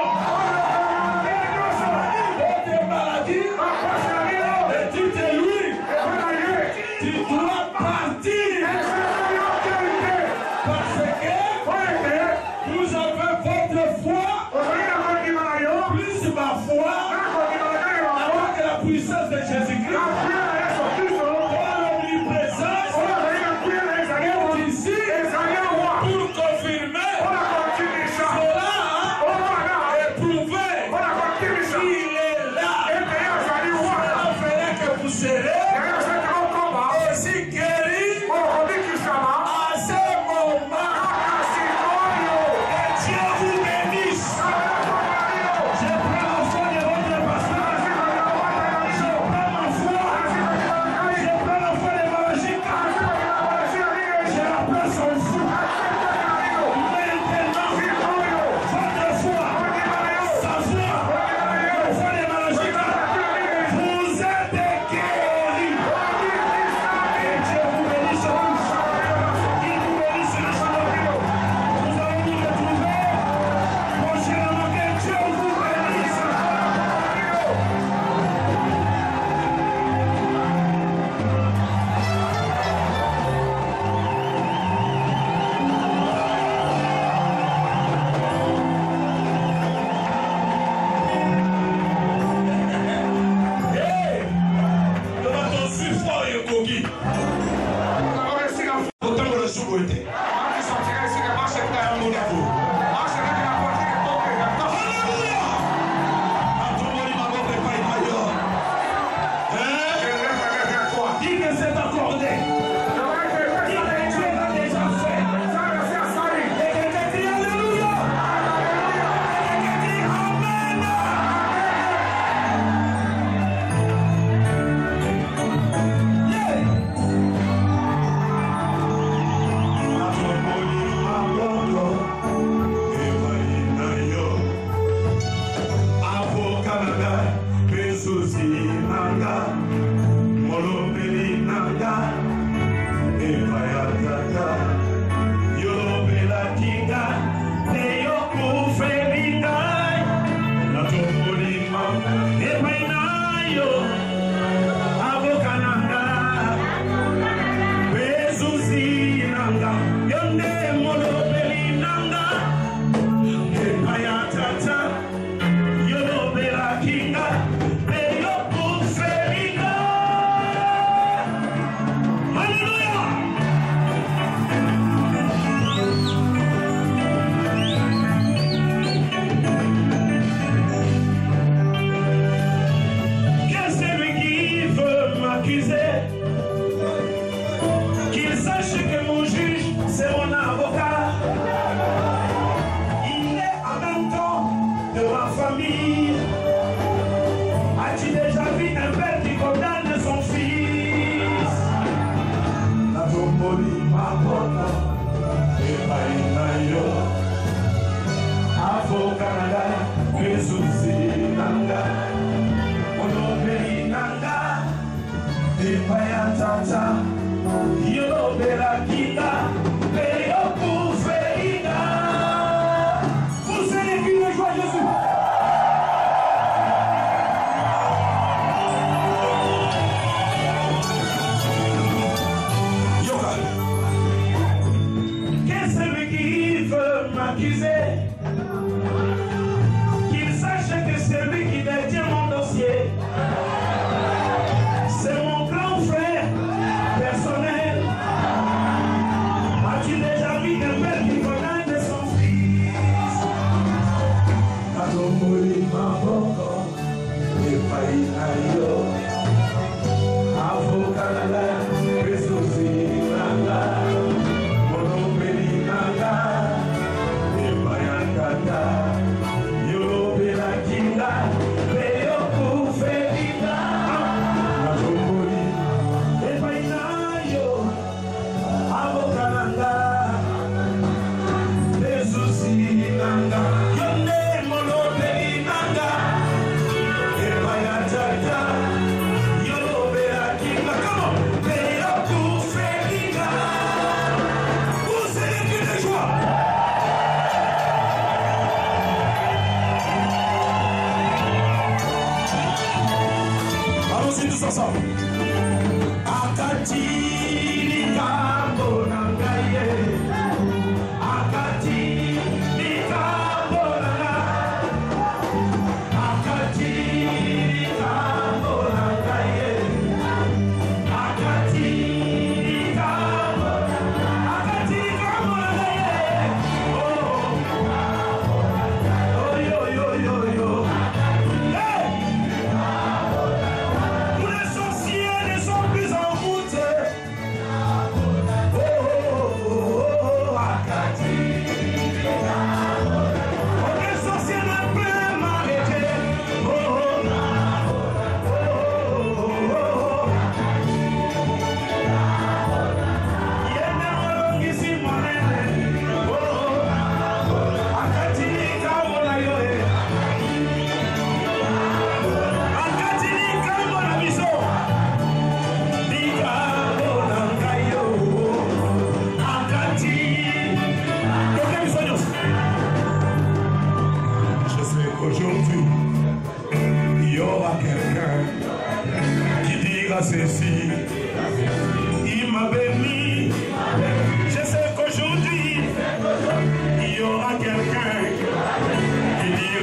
votre maladie, et dites-lui, tu dois partir. Parce que vous avez votre foi, plus ma foi, avec la puissance de Jésus-Christ, dans l'omniprésence, ici, pour confirmer, cela éprouvé, il est là, cela ferait que vous serez aussi guéris à ce moment. Que Dieu vous bénisse. Je prends la foi de votre pasteur. Je prends ma foi. Je prends la foi de Malachika. Je la place en vous. Maintenant, votre foi, sa foi, la foi de Malachika, vous êtes guéris. Que Dieu vous bénisse tous. Qu'il vous bénisse le Seigneur. Nous allons nous retrouver prochainement. Que Dieu vous bénisse. Hey! Devant ton suffrage et coquille. Autant que le sous-côté. Dis que c'est accordé. Dis que Dieu l'a déjà fait. Et quelqu'un dit Alléluia. Et quelqu'un dit Amen. Yeah. Qu'il sache que c'est lui qui détient mon dossier.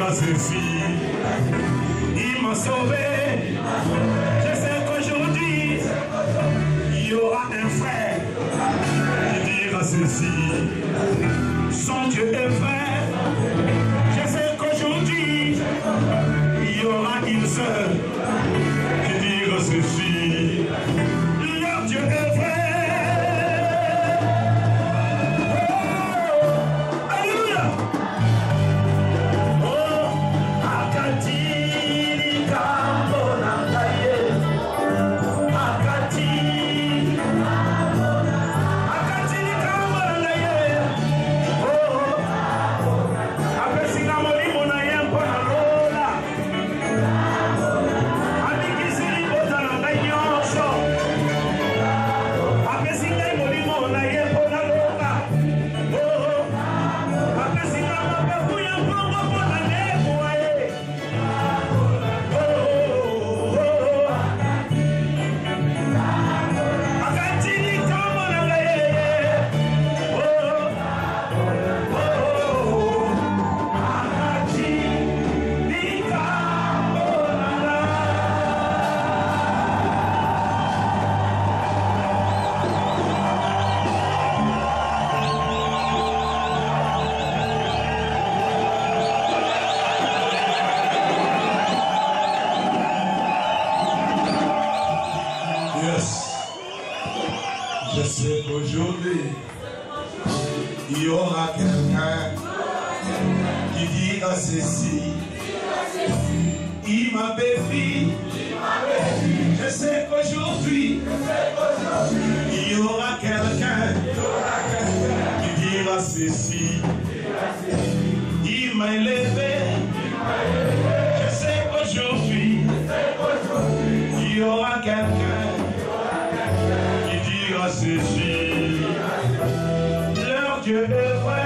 dira ceci. Il m'a sauvé. Je sais qu'aujourd'hui, il y aura un frère qui dira ceci. Son Dieu est vrai. Je sais qu'aujourd'hui, il y aura une sœur qui dira ceci. Leur Dieu est vrai. Je sais qu'aujourd'hui, il y aura quelqu'un qui dira ceci. Il m'a béni. Je sais qu'aujourd'hui, il y aura quelqu'un qui dira ceci. Il m'a élevé. Je sais qu'aujourd'hui, il y aura quelqu'un qui dira ceci. Leur Dieu est vrai.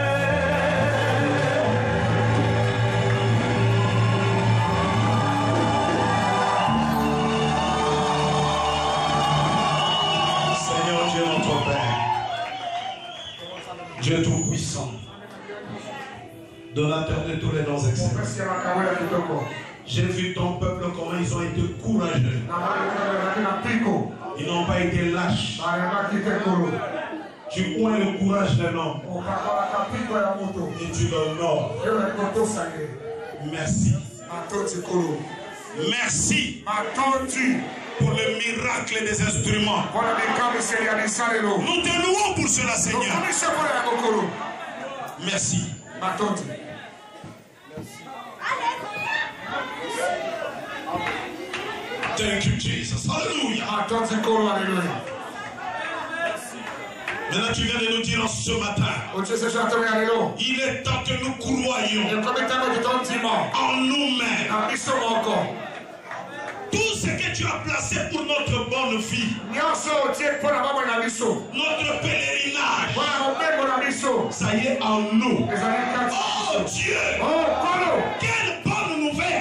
Seigneur Dieu notre Père, Dieu Tout-Puissant, donateur de tous les dons excellents. J'ai vu ton peuple comment ils ont été courageux. Ils n'ont pas été lâches. Tu oins le courage d'un homme et tu l'honores. Merci. Merci pour le miracle des instruments. Nous te louons pour cela, Seigneur. Merci. Thank you, Jesus. Alléluia. Maintenant, tu viens de nous dire en ce matin, il est temps que nous croyions en nous-mêmes. Tout ce que tu as placé pour notre bonne vie, notre pèlerinage, ça y est en nous. Oh Dieu, quelle bonne nouvelle!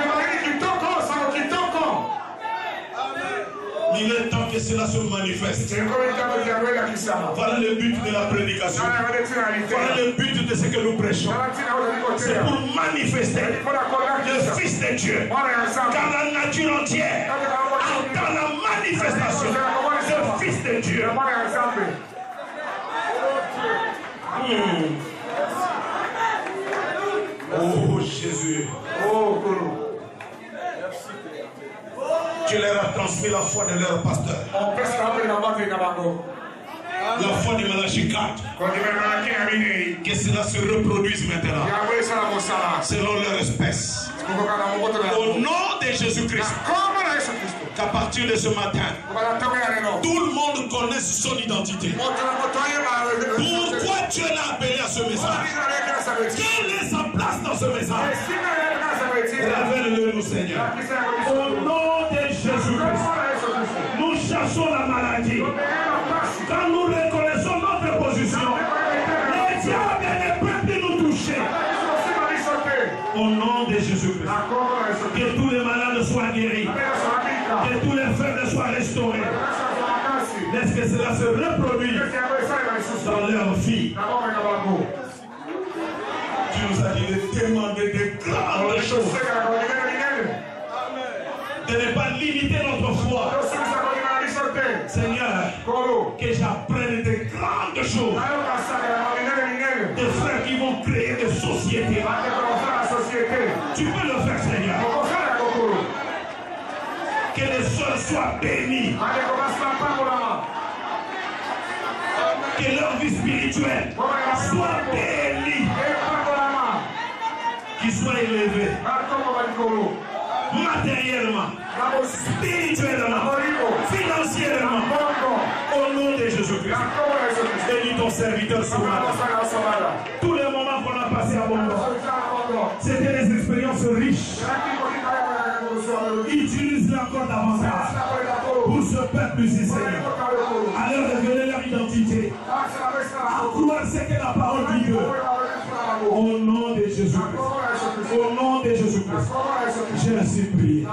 Il est temps que cela se manifeste. Voilà le but de la prédication. Voilà le but de ce que nous prêchons. C'est pour manifester le Fils de Dieu. Car la nature entière attend la manifestation du Fils de Dieu. Hmm. Oh Jésus. Oh, tu leur as transmis la foi de leur pasteur. La foi de Malachie quatre. Que cela se reproduise maintenant. Selon leur espèce. Au nom de Jésus-Christ. Qu'à partir de ce matin, tout le monde connaisse son identité. Pourquoi Dieu l'a appelé à ce message? Quelle est sa place dans ce message? Révèle-le nous, Seigneur. Au nom de Jésus-Christ, nous chassons la maladie. Quand nous reconnaissons notre position, le diable ne peut plus nous toucher. Au nom de Jésus-Christ, que tous les malades soient guéris, que tous les faibles soient restaurés. Laisse que cela se reproduise dans leur vie. Tu nous as dit de demander de grandes limiter notre foi. Seigneur, que j'apprenne de grandes choses. Des frères qui vont créer des sociétés. Tu peux le faire, Seigneur. Que les soeurs soient bénies. Que leur vie spirituelle soit bénie. Qu'ils soient élevés. Matériellement, spirituellement, financièrement, au nom de Jésus-Christ. Bénis ton serviteur ce matin. Tous les moments qu'on a passés à Bondo, c'était des expériences riches. Utilise-les encore davantage pour ce peuple ici, Seigneur. À leur révéler leur identité. À croire ce que la parole dit d'eux. Au nom de Jésus-Christ. Au nom de Jésus-Christ. J'ai ainsi prié.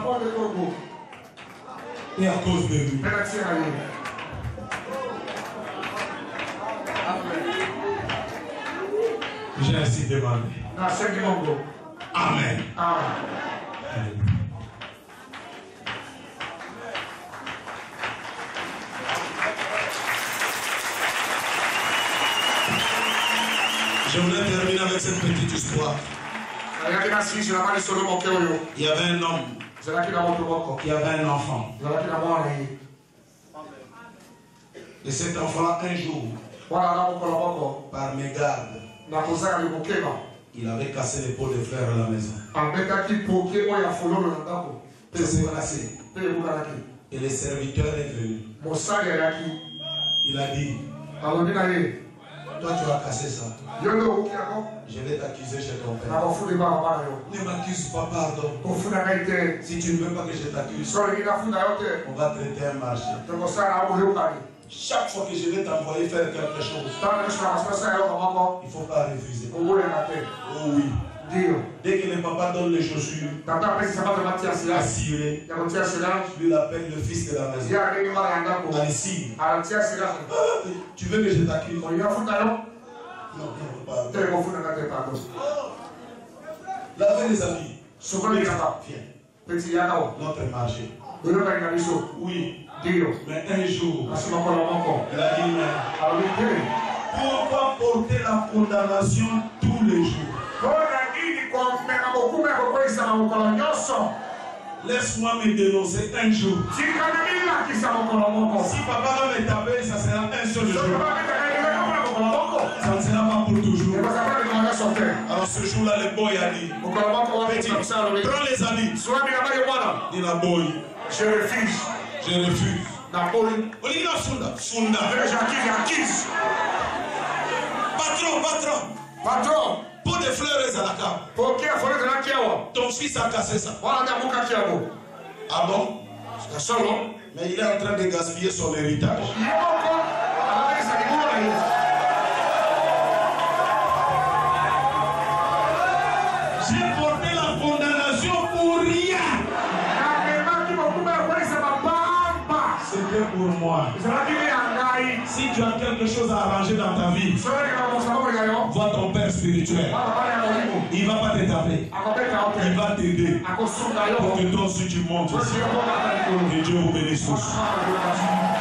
Et à cause de lui. J'ai ainsi demandé. Amen. Amen. Je voulais terminer avec cette petite histoire. Il y avait un homme qui avait un enfant. Et cet enfant, un jour, par mégarde, il avait cassé les pots de fleurs à la maison. Ça s'est passé. Et le serviteur est venu. Il a dit, toi tu as cassé ça. Je vais t'accuser chez ton père. Ne m'accuse pas, pardon. Si tu ne veux pas que je t'accuse, on va traiter un marché. Chaque fois que je vais t'envoyer faire quelque chose, il ne faut pas refuser. Oh oui. Dès que le papa donne les chaussures à cirer, lui l'appelle le fils de la maison. Allez-y. Tu veux que je t'accuse? Non, non, pas. Lavez les amis. Viens. Notre marché. Oui. Mais un jour, il a dit, mais pourquoi porter la condamnation tous les jours? Laisse-moi me dénoncer un jour. Si papa va me taper, ça sera un seul jour. Ça ne sera pas pour toujours. Alors ce jour-là, le boy a dit, petit, prends les habits. Dit la boy, je refuse. Je refuse. Olivia Funda. Funda. Patron, patron. Patron. Pot de fleurs à la cave. Ton fils a cassé ça. Ah bon? Mais il est en train de gaspiller son héritage. J'ai porté la condamnation pour rien. C'était pour moi. Si tu as quelque chose à arranger dans ta vie, vois ton père spirituel. Il ne va pas te taper. Il va t'aider pour que toi aussi tu montes. Que Dieu vous bénisse tous.